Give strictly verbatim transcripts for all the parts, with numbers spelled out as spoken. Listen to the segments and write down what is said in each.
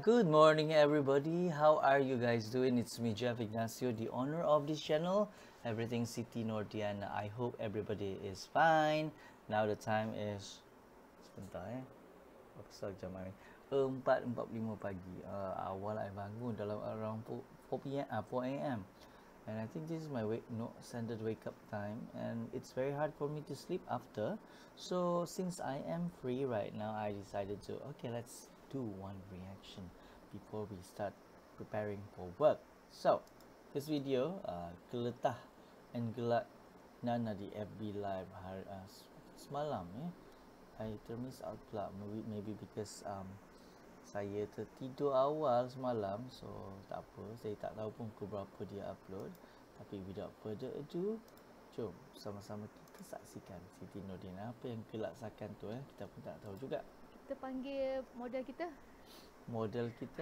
Good morning, everybody. How are you guys doing? It's me, Jeff Ignacio, the owner of this channel, Everything Siti Nordiana. I hope everybody is fine. Now the time is sebentar eh. Apa pasal jam ni? empat empat puluh lima pagi. Uh, awal I bangun dalam around four p m uh, four a m And I think this is my wake, no standard wake up time, and it's very hard for me to sleep after. So since I am free right now, I decided to okay, let's do one reaction before we start preparing for work. So this video, uh, Geletah and Gelak Nana di F B Live hari uh, semalam eh. I termiss out pula, maybe, maybe because um, saya tertidur awal semalam, so tak apa, saya tak tahu pun pukul berapa dia upload. Tapi without further ado, jom sama-sama kita saksikan Siti Nordiana. Apa yang kelaksakan tu eh, kita pun tak tahu juga. Kita panggil model kita. Model kita?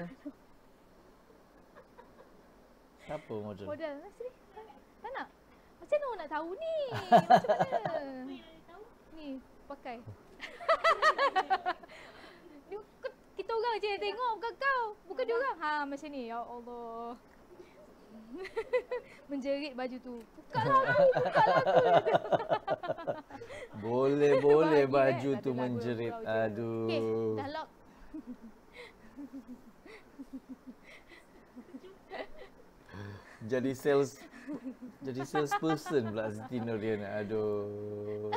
Siapa model? Model, nah, sini. Tak nak? Macam mana nak tahu ni? Macam mana? Ni, pakai. Ni, kita orang je yang tengok, bukan kau. Bukan dia orang. Ha, macam ni. Ya Allah. Menjerit baju tu. Buka lah aku, buka lah aku. Boleh, boleh baju eh. tu menjerit. Aduh. Okay, dah lock. Jadi sales jadi salesperson pula Siti Nordiana. Aduh.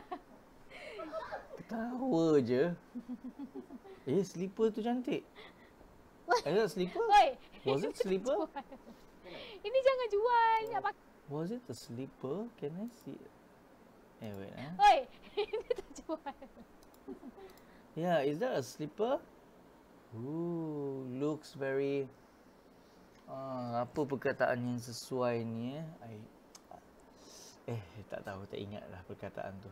Ketawa je. Eh, slipper tu cantik. Is that slipper? Oi. Was it slipper? Ini jangan jual. Nak pakai. Was it a slipper? Can I see? Eh, wait ah. Oi, ini tak jual. Yeah, is that a slipper? Ooh, looks very uh, apa perkataan yang sesuai ni eh? I, eh, tak tahu, tak ingat lah perkataan tu.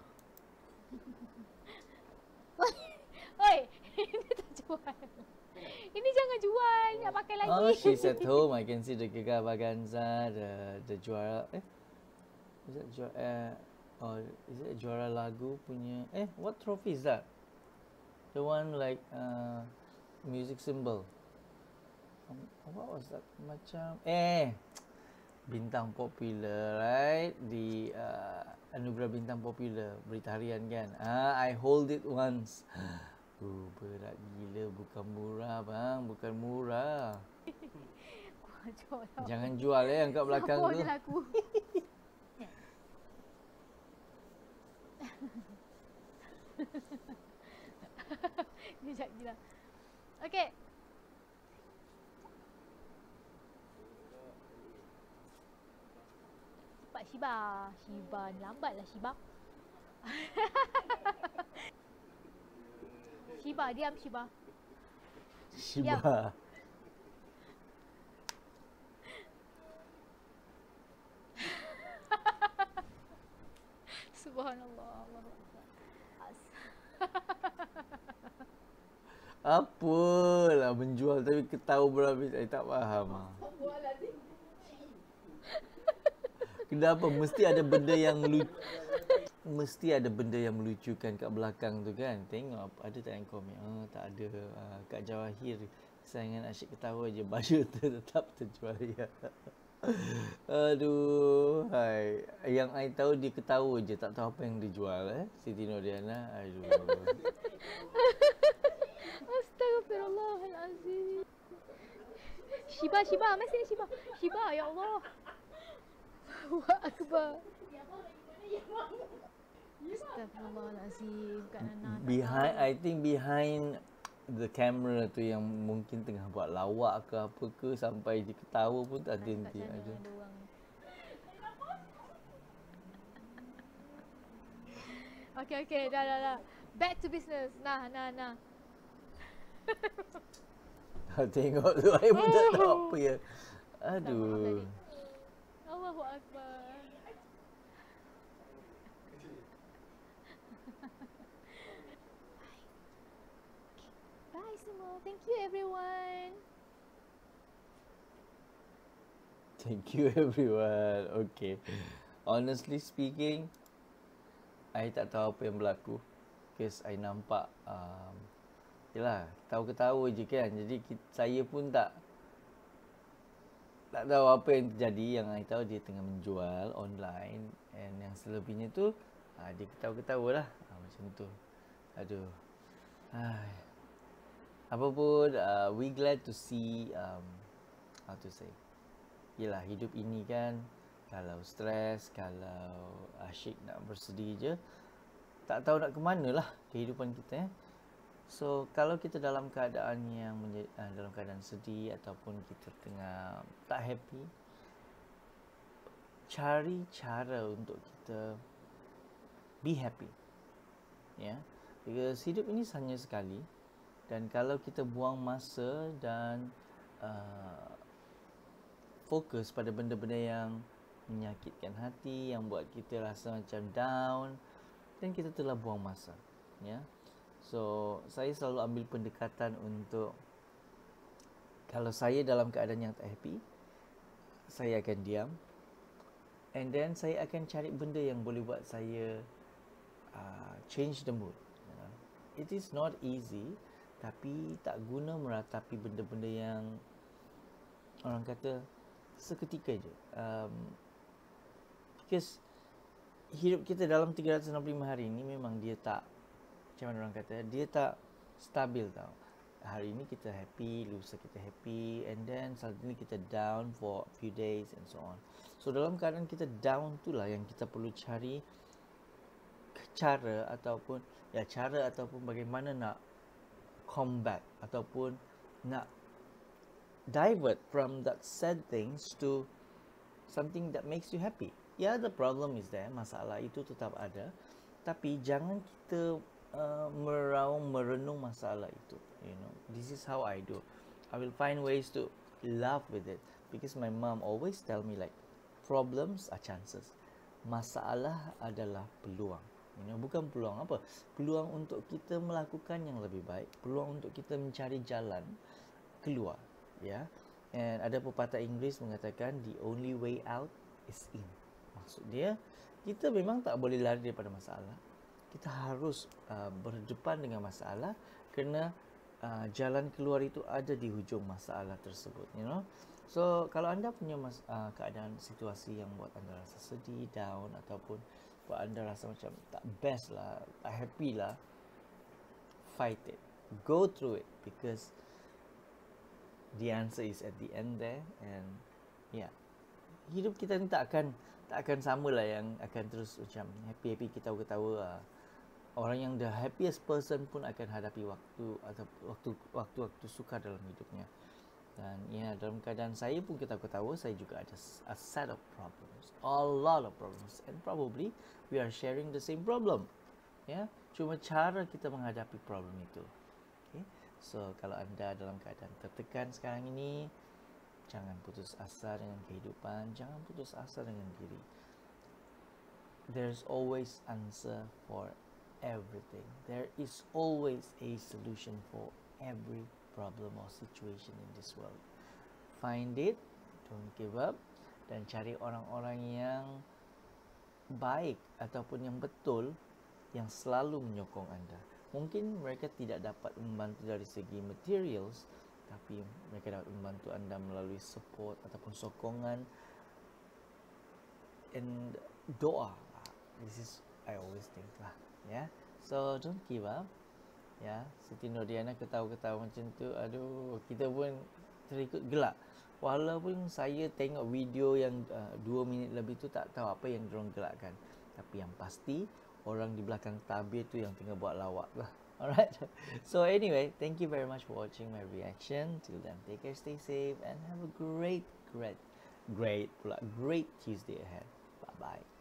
Oi, ini tak jual. Ini jangan jual, nak pakai lagi. Oh, she's at home. I can see the Gegar Vaganza, the the juara. Eh, is that juara? Uh, or is it juara lagu punya? Eh, what trophy is that? The one like uh, music symbol. Um, what was that? Macam eh, bintang popular, right? Di uh, anugerah bintang popular berita harian kan? Ah, I hold it once. Uh, berat gila, bukan murah bang, bukan murah. Jangan jual eh yang kat belakang tu. Aku. Ni jap gila. Okey. Cepat Shiba. Shiba ni lambatlah Shiba. Shiba, diam Shiba. Shiba. Diam. Subhanallah. Apalah menjual tapi ketawa berhabis. Saya tak faham ah. Kenapa mesti ada benda yang lucu? Mesti ada benda yang melucukan kat belakang tu kan. Tengok ada tak yang komen. Oh, tak ada. Uh, Kak Jawahir kesayangan asyik ketawa je. Baju tu tetap terjual ya. Aduh, hai. Yang I tahu dia ketawa je, tak tahu apa yang dijual eh. Siti Nordiana. Aduh. Astagfirullahalazim. Shiba, Shiba, mari sini Shiba. Shiba, ya Allah. Allahu Akbar. Astagfirullahalazim, Kak Nana. Behind, I think behind the camera tu yang mungkin tengah buat lawak ke apa ke sampai dia ketawa pun tak henti ada. Okey okey, dah dah dah. Back to business. Nah nah nah. Tengok tu, saya pun tak tahu apa ya. Aduh. Allahu Akbar. Bye semua. Thank you everyone. Thank you everyone. Okay. Honestly speaking, I tak tahu apa yang berlaku. Because I nampak um, Yelah, ketawa-ketawa je kan. Jadi kita, saya pun tak tak tahu apa yang terjadi. Yang saya tahu dia tengah menjual online, and yang selebihnya tu ha, dia ketawa-ketawa lah, ha, macam tu. Aduh. Hai. Apa pun, uh, we glad to see, um, how to say, yelah hidup ini kan, kalau stres, kalau asyik nak bersedih je, tak tahu nak ke mana lah kehidupan kita eh. So kalau kita dalam keadaan yang menjadi, uh, dalam keadaan sedih ataupun kita tengah tak happy, cari cara untuk kita be happy. Ya, yeah? Because hidup ini hanya sekali, dan kalau kita buang masa dan uh, fokus pada benda-benda yang menyakitkan hati, yang buat kita rasa macam down, dan kita telah buang masa. Ya, yeah? So saya selalu ambil pendekatan untuk, kalau saya dalam keadaan yang tak happy, saya akan diam, and then saya akan cari benda yang boleh buat saya uh, change the mood. uh, It is not easy, tapi tak guna meratapi benda-benda yang orang kata seketika je. um, Because hidup kita dalam tiga ratus enam puluh lima hari ni memang dia tak, macam mana orang kata, dia tak stabil tau. Hari ini kita happy, lusa kita happy, and then suddenly kita down for a few days and so on. So dalam keadaan kita down tu lah yang kita perlu cari cara ataupun ya cara ataupun bagaimana nak combat ataupun nak divert from that sad things to something that makes you happy. Ya, yeah, the problem is there, masalah itu tetap ada, tapi jangan kita Uh, meraung merenung masalah itu. You know, this is how I do. I will find ways to laugh with it, because my mom always tell me like, problems are chances. Masalah adalah peluang. You know, bukan peluang apa? Peluang untuk kita melakukan yang lebih baik. Peluang untuk kita mencari jalan keluar. Ya. Yeah? And ada pepatah Inggeris mengatakan the only way out is in. Maksud dia, kita memang tak boleh lari daripada masalah. Kita harus uh, berdepan dengan masalah, kerana uh, jalan keluar itu ada di hujung masalah tersebut, you know. So kalau anda punya mas- uh, keadaan situasi yang buat anda rasa sedih, down, ataupun buat anda rasa macam tak best lah, tak happy lah, fight it, go through it, because the answer is at the end there. And yeah, hidup kita ni tak akan tak akan sama lah yang akan terus macam happy-happy, kita ketawa. uh, Orang yang the happiest person pun akan hadapi waktu atau waktu waktu-waktu sukar dalam hidupnya. Dan ya, dalam keadaan saya pun kita ketawa, saya juga ada a set of problems, a lot of problems, and probably we are sharing the same problem. Ya, cuma cara kita menghadapi problem itu. Okay? So kalau anda dalam keadaan tertekan sekarang ini, jangan putus asa dengan kehidupan, jangan putus asa dengan diri. There's always answer for everything. There is always a solution for every problem or situation in this world. Find it, don't give up, dan cari orang-orang yang baik ataupun yang betul, yang selalu menyokong anda. Mungkin mereka tidak dapat membantu dari segi materials, tapi mereka dapat membantu anda melalui support ataupun sokongan and doa. This is I always think lah. Ya, yeah? So don't give up. Ya, yeah? Siti Nordiana ketawa-ketawa macam tu, aduh, kita pun terikut gelak. Walaupun saya tengok video yang uh, dua minit lebih tu, tak tahu apa yang diorang gelakkan. Tapi yang pasti, orang di belakang tabir tu yang tengah buat lawak lah. Alright. So anyway, thank you very much for watching my reaction. Till then, take care, stay safe, and have a great, great, great, great Tuesday ahead. Bye-bye.